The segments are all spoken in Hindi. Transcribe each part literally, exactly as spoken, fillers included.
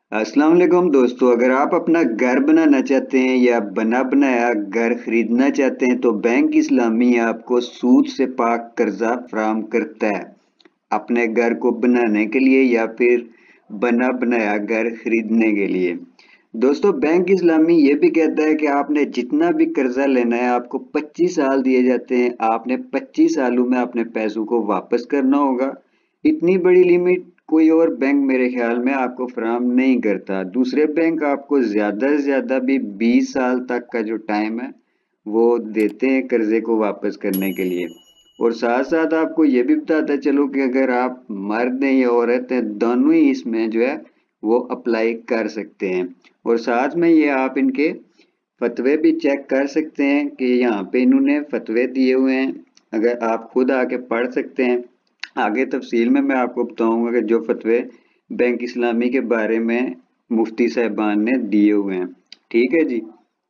अस्सलाम वालेकुम दोस्तों, अगर आप अपना घर बनाना चाहते हैं या बना बनाया घर खरीदना चाहते हैं तो बैंक इस्लामी आपको सूद से पाक कर्जा फराहम करता है अपने घर को बनाने के लिए या फिर बना बनाया घर खरीदने के लिए। दोस्तों, बैंक इस्लामी ये भी कहता है कि आपने जितना भी कर्जा लेना है आपको पच्चीस साल दिए जाते हैं। आपने पच्चीस सालों में अपने पैसों को वापस करना होगा। इतनी बड़ी लिमिट कोई और बैंक मेरे ख्याल में आपको फराहम नहीं करता। दूसरे बैंक आपको ज़्यादा से ज़्यादा भी बीस साल तक का जो टाइम है वो देते हैं कर्जे को वापस करने के लिए। और साथ साथ आपको ये भी बताता चलो कि अगर आप मर्द हैं या औरत हैं, दोनों ही इसमें जो है वो अप्लाई कर सकते हैं। और साथ में ये आप इनके फतवे भी चेक कर सकते हैं कि यहाँ पे इन्होंने फतवे दिए हुए हैं, अगर आप खुद आके पढ़ सकते हैं। आगे तफसील में मैं आपको बताऊंगा कि जो फतवे बैंक इस्लामी के बारे में मुफ्ती साहिबान ने दिए हुए हैं। ठीक है जी।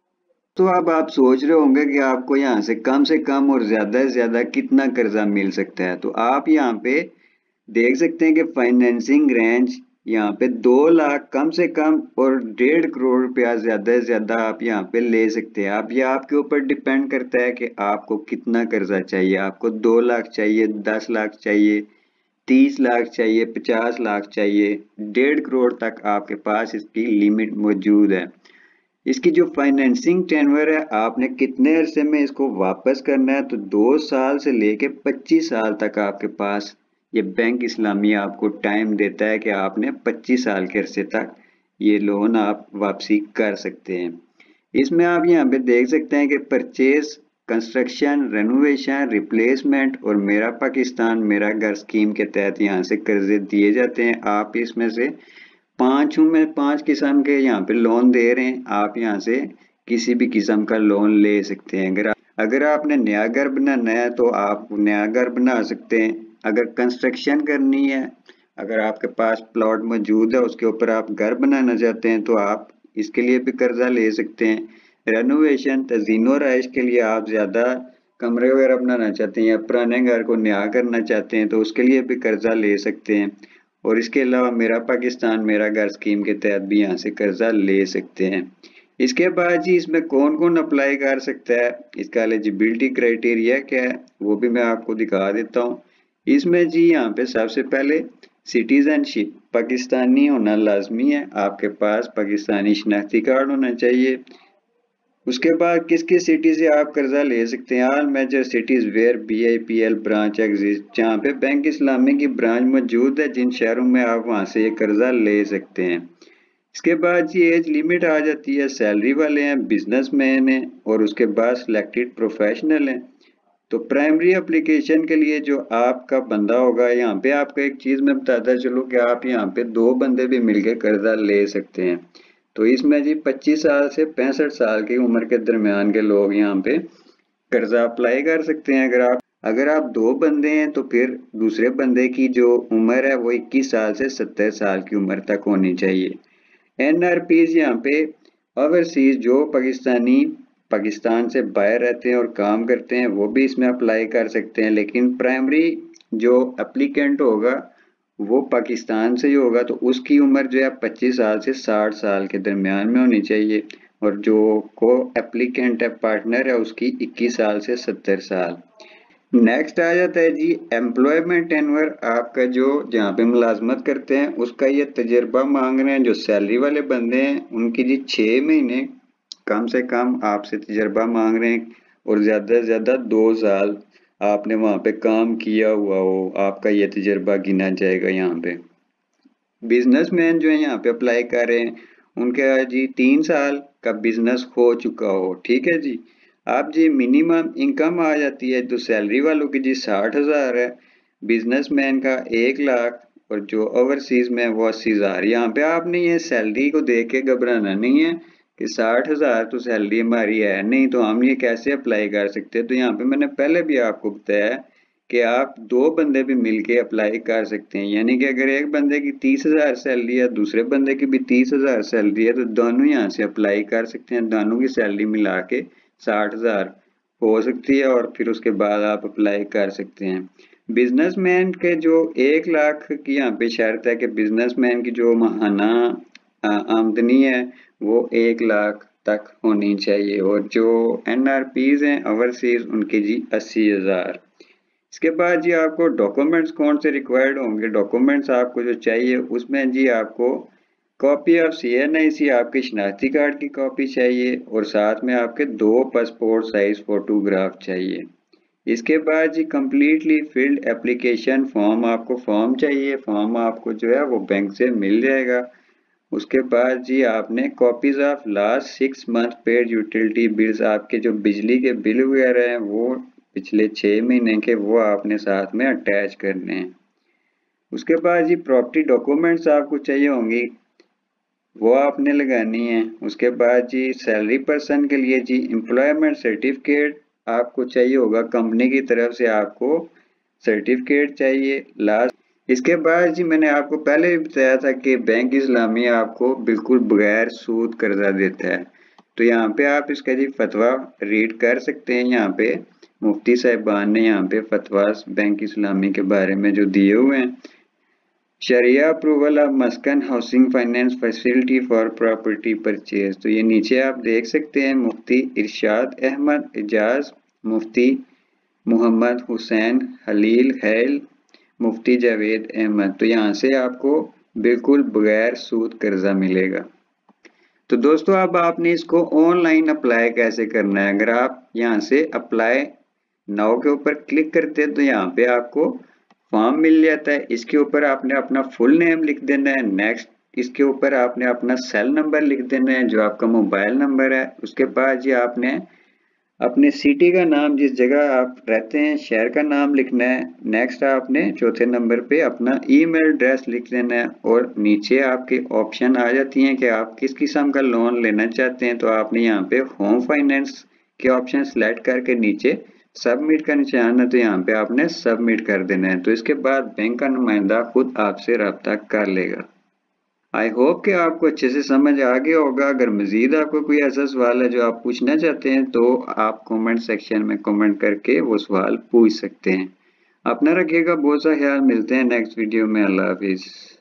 तो अब आप सोच रहे होंगे कि आपको यहाँ से कम से कम और ज़्यादा से ज़्यादा कितना कर्जा मिल सकता है। तो आप यहाँ पे देख सकते हैं कि फाइनेंसिंग रेंज यहाँ पे दो लाख कम से कम और डेढ़ करोड़ रुपया ज़्यादा से ज़्यादा आप यहाँ पे ले सकते हैं। अब ये आपके ऊपर डिपेंड करता है कि आपको कितना कर्जा चाहिए। आपको दो लाख चाहिए, दस लाख चाहिए, तीस लाख चाहिए, पचास लाख चाहिए, डेढ़ करोड़ तक आपके पास इसकी लिमिट मौजूद है। इसकी जो फाइनेंसिंग टेन्योर है, आपने कितने अरसे में इसको वापस करना है, तो दो साल से लेके पच्चीस साल तक आपके पास ये बैंक इस्लामी आपको टाइम देता है कि आपने पच्चीस साल के अरसे तक ये लोन आप वापसी कर सकते हैं। इसमें आप यहाँ पे देख सकते हैं कि परचेज, कंस्ट्रक्शन, रेनोवेशन, रिप्लेसमेंट और मेरा पाकिस्तान मेरा घर स्कीम के तहत यहाँ से कर्जे दिए जाते हैं। आप इसमें से पांचों में पांच किस्म के यहाँ पे लोन दे रहे हैं। आप यहाँ से किसी भी किस्म का लोन ले सकते हैं। अगर आप, अगर आपने नया घर बनाना है तो आप नया घर बना सकते हैं। अगर कंस्ट्रक्शन करनी है, अगर आपके पास प्लॉट मौजूद है उसके ऊपर आप घर बनाना चाहते हैं तो आप इसके लिए भी कर्जा ले सकते हैं। रेनोवेशन, तज़ीनो रहाइश के लिए आप ज़्यादा कमरे वगैरह बनाना चाहते हैं या पुराने घर को नया करना चाहते हैं तो उसके लिए भी कर्जा ले सकते हैं। और इसके अलावा मेरा पाकिस्तान मेरा घर स्कीम के तहत भी यहाँ से कर्जा ले सकते हैं। इसके बाद जी इसमें कौन कौन अप्लाई कर सकता है, इसका एलिजिबिलिटी क्राइटेरिया क्या है वो भी मैं आपको दिखा देता हूँ। इसमें जी यहाँ पे सबसे पहले सिटीजनशिप पाकिस्तानी होना लाजमी है। आपके पास पाकिस्तानी शनाख्ती कार्ड होना चाहिए। उसके बाद किस किस सिटी से आप कर्जा ले सकते हैं। All major cities where B I P L branch exist, जहाँ पे बैंक इस्लामी की ब्रांच मौजूद है, जिन शहरों में आप वहाँ से ये कर्जा ले सकते हैं। इसके बाद ये एज लिमिट आ जाती है, सैलरी वाले हैं, बिजनेसमैन हैं और उसके बाद सिलेक्टेड प्रोफेशनल हैं। तो प्राइमरी एप्लीकेशन के लिए जो आपका बंदा होगा, यहाँ पे आपको एक चीज़ मैं बताता चलूँ कि आप यहाँ पे दो बंदे भी मिलके कर्जा ले सकते हैं। तो इसमें जी पच्चीस साल से पैंसठ साल की उम्र के दरमियान के लोग यहाँ पे कर्जा अप्लाई कर सकते हैं। अगर आप अगर आप दो बंदे हैं तो फिर दूसरे बंदे की जो उम्र है वो इक्कीस साल से सत्तर साल की उम्र तक होनी चाहिए। एन आर पीज़ यहाँ पे ओवरसीज जो पाकिस्तानी पाकिस्तान से बाहर रहते हैं और काम करते हैं वो भी इसमें अप्लाई कर सकते हैं, लेकिन प्राइमरी जो एप्लीकेंट होगा वो पाकिस्तान से ही होगा तो उसकी उम्र जो है पच्चीस साल से साठ साल के दरमियान में होनी चाहिए। और जो को एप्लीकेंट है, पार्टनर है, उसकी इक्कीस साल से सत्तर साल। नेक्स्ट आ जाता है जी एम्प्लॉयमेंट टेन्योर। आपका जो जहाँ पे मुलाजमत करते हैं उसका ये तजर्बा मांग रहे हैं। जो सैलरी वाले बंदे हैं उनकी जी छः महीने कम से कम आपसे तजर्बा मांग रहे हैं और ज़्यादा से ज़्यादा दो साल आपने वहाँ पे काम किया हुआ हो, आपका ये तजर्बा गिना जाएगा। यहाँ पे बिजनेसमैन जो है यहाँ पे अप्लाई कर रहे हैं उनका जी तीन साल का बिजनेस हो चुका हो। ठीक है जी। आप जी मिनिमम इनकम आ जाती है तो सैलरी वालों की जी साठ हजार है, बिजनेसमैन का एक लाख और जो ओवरसीज में है वो अस्सी हजार। यहाँ पे आपने ये सैलरी को देख के घबराना नहीं है कि साठ हजार तो सैलरी हमारी है नहीं तो हम ये कैसे अप्लाई कर सकते हैं। तो यहाँ पे मैंने पहले भी आपको बताया कि आप दो बंदे भी मिलके अप्लाई कर सकते हैं, यानी कि अगर एक बंदे की तीस हजार सैलरी है दूसरे बंदे की भी तीस हजार सैलरी है तो दोनों यहाँ से अप्लाई कर सकते हैं। दोनों की सैलरी मिला के साठ हजार हो सकती है और फिर उसके बाद आप अप्लाई कर सकते हैं। बिजनेसमैन के जो एक लाख की यहाँ पे शर्त है कि बिजनेसमैन की जो माहाना आमदनी है वो एक लाख तक होनी चाहिए, और जो एन आर पीज हैं ओवरसीज उनके जी अस्सी हजार। इसके बाद जी आपको डॉक्यूमेंट्स कौन से रिक्वायर्ड होंगे, डॉक्यूमेंट्स आपको जो चाहिए उसमें जी आपको copy of C N I C, आपके शनाख्ती कार्ड की कॉपी चाहिए, और साथ में आपके दो पासपोर्ट साइज फोटोग्राफ चाहिए। इसके बाद जी कम्प्लीटली फिल्ड एप्लीकेशन फॉर्म, आपको फॉर्म चाहिए, फॉर्म आपको जो है वो बैंक से मिल जाएगा। उसके बाद जी आपने copies of last six month paid utility bills, आपके जो बिजली के बिल वगैरह हैं वो पिछले छः महीने के, वो आपने साथ में अटैच करने हैं। उसके बाद जी प्रॉपर्टी डॉक्यूमेंट्स आपको चाहिए होंगी, वो आपने लगानी है। उसके बाद जी सैलरी पर्सन के लिए जी एम्प्लॉयमेंट सर्टिफिकेट आपको चाहिए होगा, कंपनी की तरफ से आपको सर्टिफिकेट चाहिए लास्ट। इसके बाद जी मैंने आपको पहले भी बताया था कि बैंक इस्लामिया आपको बिल्कुल बगैर सूद कर्जा देता है, तो यहाँ पे आप इसका जी फतवा रीड कर सकते हैं। यहाँ पे मुफ्ती साहिबान ने यहाँ पे फतवास बैंक इस्लामी के बारे में जो दिए हुए हैं। शरिया approval of Maskan housing finance facility for property purchase, तो ये नीचे आप देख सकते हैं मुफ्ती इरशाद अहमद एजाज, मुफ्ती मोहम्मद हुसैन हलील हैल, मुफ्ती जावेद अहमद, तो यहाँ से आपको बिल्कुल बगैर सूद कर्जा मिलेगा। तो दोस्तों अब आपने इसको ऑनलाइन अप्लाई कैसे करना है, अगर आप यहाँ से अप्लाई नाउ के ऊपर क्लिक करते हैं तो यहाँ पे आपको फॉर्म मिल जाता है। इसके ऊपर आपने अपना फुल नेम लिख देना है। नेक्स्ट इसके ऊपर आपने अपना सेल नंबर लिख देना है जो आपका मोबाइल नंबर है। उसके बाद जी आपने अपने सिटी का नाम, जिस जगह आप रहते हैं शहर का नाम लिखना है। नेक्स्ट आपने चौथे नंबर पे अपना ईमेल एड्रेस लिख देना है, और नीचे आपके ऑप्शन आ जाती हैं कि आप किस किस्म का लोन लेना चाहते हैं, तो आपने यहाँ पे होम फाइनेंस के ऑप्शन सेलेक्ट करके नीचे सबमिट का निशान है, तो यहाँ पे आपने सबमिट कर देना है। तो इसके बाद बैंक का नुमाइंदा खुद आपसे रब्ता कर लेगा। आई होप कि आपको अच्छे से समझ आ गया होगा। अगर मजीद आपको कोई ऐसा सवाल है जो आप पूछना चाहते हैं तो आप कमेंट सेक्शन में कमेंट करके वो सवाल पूछ सकते हैं। अपना रखिएगा बहुत सा ख्याल, मिलते हैं नेक्स्ट वीडियो में। अल्लाह हाफिज़।